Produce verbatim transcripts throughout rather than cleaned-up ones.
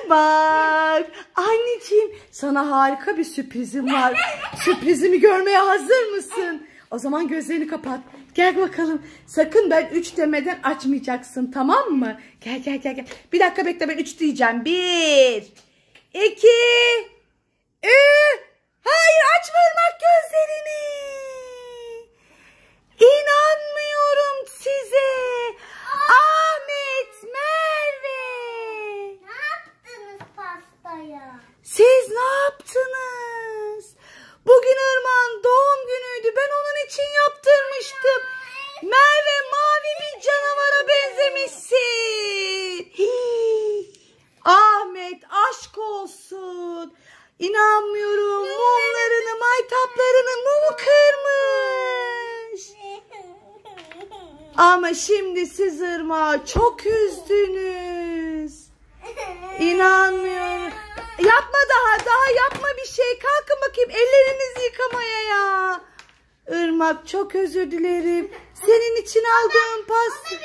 Irmak, anneciğim sana harika bir sürprizim var. Sürprizimi görmeye hazır mısın? O zaman gözlerini kapat. Gel bakalım. Sakın ben üç demeden açmayacaksın, tamam mı? Gel gel gel gel. Bir dakika bekle, ben üç diyeceğim. Bir, iki, üç. Hayır, açma Irmak gözlerini. İnanmıyorum size. Ahmet, Merve. Ne yaptınız pastaya? Siz ne yaptınız? Bugün Irmak'ın doğum günüydü. Ben onun için yaptırmıştım. Merve, mavi bir canavara benzemişsin. Hii. Ahmet, aşk olsun. İnanmıyorum. Mumlarını, maytaplarını mumu kırmış. Ama şimdi siz Irmak'ı çok üzdünüz. İnanmıyorum. Yapma daha, daha yapma bir şey. Kalkın bakayım, ellerinizi yıkamaya ya. Irmak, çok özür dilerim. Senin için aldığım pasta.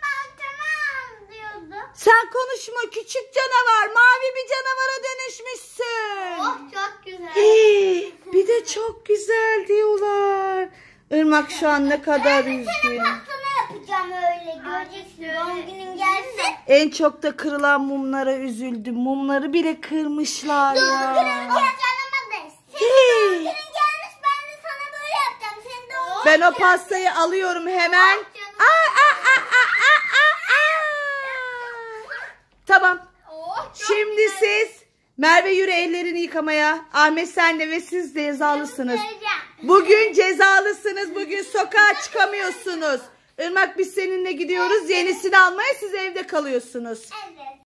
Sen konuşma küçük canavar. Mavi bir canavara dönüşmüşsün. Oh, çok güzel. Hey, bir de çok güzel diyorlar. Irmak şu an ne kadar üzgün. Pastana yapacağım öyle. Göreceksin. Doğum günün gelsin. En çok da kırılan mumlara üzüldüm. Mumları bile kırmışlar ya. Doğum günün gelmiş. Senin doğum günün gelmiş. Ben de sana böyle yapacağım. Senin doğum Ben o pastayı alıyorum hemen. Aa, aa, aa, aa, aa, aa. Tamam. Şimdi siz Merve, yürü ellerini yıkamaya. Ahmet, sen de ve siz de cezalısınız. Bugün cezalısınız. Bugün sokağa çıkamıyorsunuz. Irmak, biz seninle gidiyoruz. Yenisini almaya, siz evde kalıyorsunuz. Evet.